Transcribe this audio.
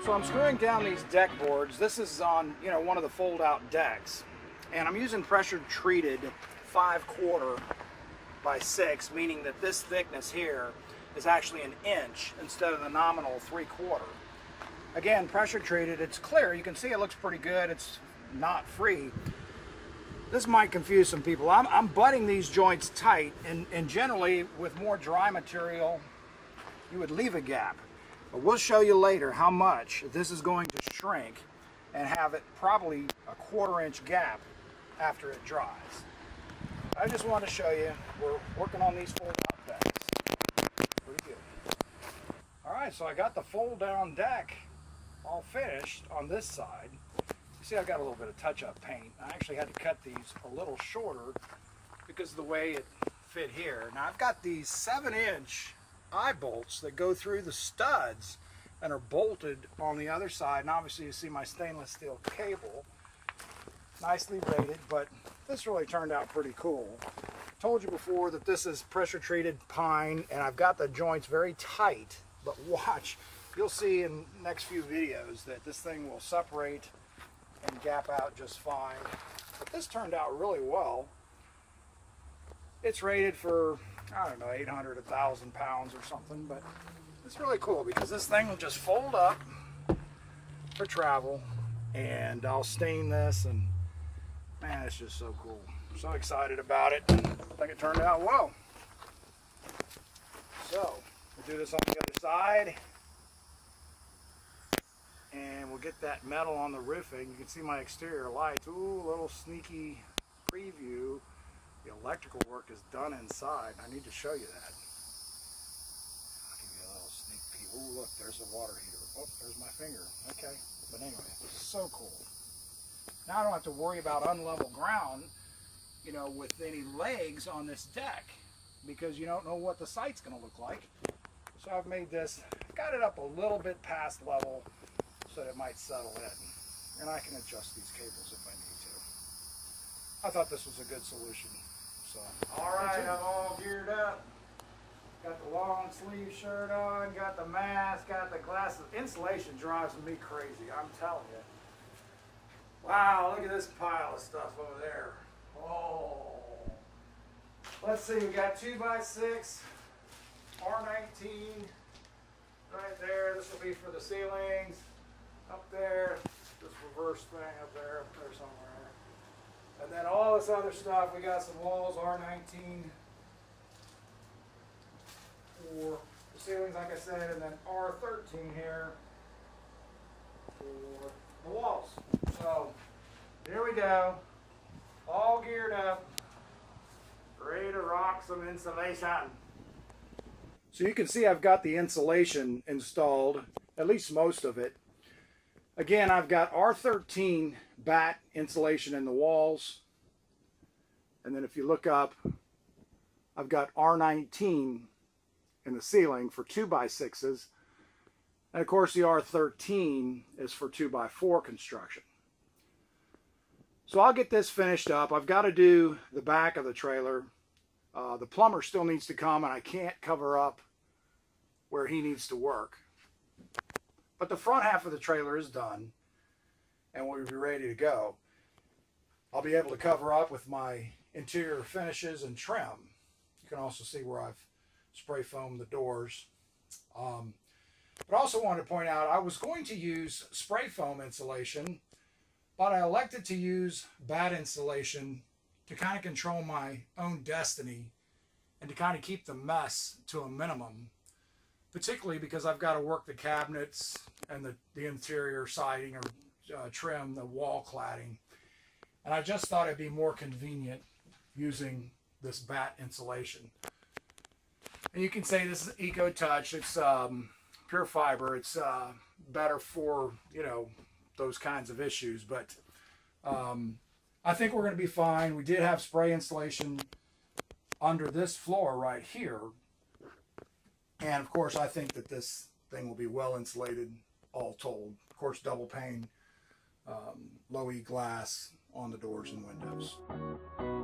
So I'm screwing down these deck boards. This is on, one of the fold-out decks. And I'm using pressure-treated 5/4 by 6, meaning that this thickness here is actually an inch instead of the nominal 3/4. Again, pressure-treated, it's clear. You can see it looks pretty good. It's not free. This might confuse some people. I'm butting these joints tight, and generally with more dry material, you would leave a gap. But we'll show you later how much this is going to shrink and have it probably a 1/4 inch gap after it dries. I just want to show you, we're working on these fold-out decks. Pretty good. All right, so I got the fold-down deck all finished on this side. You see I've got a little bit of touch-up paint. I actually had to cut these a little shorter because of the way it fit here. Now I've got these 7-inch eye bolts that go through the studs and are bolted on the other side, and obviously you see my stainless steel cable, nicely rated, but this really turned out pretty cool. Told you before that this is pressure treated pine, and I've got the joints very tight, but watch, you'll see in the next few videos that this thing will separate and gap out just fine. But this turned out really well. It's rated for, I don't know, 800, 1,000 pounds or something, but it's really cool because this thing will just fold up for travel, and I'll stain this, and man, it's just so cool. I'm so excited about it. I think it turned out well. So, we'll do this on the other side, and we'll get that metal on the roofing. You can see my exterior lights. Ooh, a little sneaky preview. The electrical work is done inside. I need to show you that. I'll give you a little sneak peek. Ooh, look, there's a water heater. Oh, there's my finger. Okay, but anyway, so cool. Now I don't have to worry about unlevel ground, with any legs on this deck, because you don't know what the site's going to look like. So I've made this, got it up a little bit past level so that it might settle in. And I can adjust these cables if I need to. I thought this was a good solution. So, all right, I'm all geared up. Got the long sleeve shirt on, got the mask, got the glasses. Insulation drives me crazy, I'm telling you. Wow, look at this pile of stuff over there. Oh. Let's see, we got 2x6, R19 right there. This will be for the ceilings. Up there, this reverse thing up there somewhere. And then all this other stuff, we got some walls, R19 for the ceilings, like I said, and then R13 here for the walls. So, here we go, all geared up, ready to rock some insulation. So you can see I've got the insulation installed, at least most of it. Again, I've got R13 batt insulation in the walls, and then if you look up, I've got R19 in the ceiling for 2x6s, and of course the R13 is for 2x4 construction. So I'll get this finished up. I've got to do the back of the trailer. The plumber still needs to come, and I can't cover up where he needs to work. But the front half of the trailer is done, and we'll be ready to go. I'll be able to cover up with my interior finishes and trim. You can also see where I've spray foamed the doors. But I also wanted to point out I was going to use spray foam insulation, but I elected to use batt insulation to kind of control my own destiny and to kind of keep the mess to a minimum, particularly because I've got to work the cabinets and the interior siding or trim, the wall cladding. And I just thought it'd be more convenient using this batt insulation. And you can say this is Eco Touch. It's pure fiber. It's better for, those kinds of issues. But I think we're going to be fine. We did have spray insulation under this floor right here. And of course, I think that this thing will be well insulated, all told. Of course, double pane, low E glass on the doors and windows.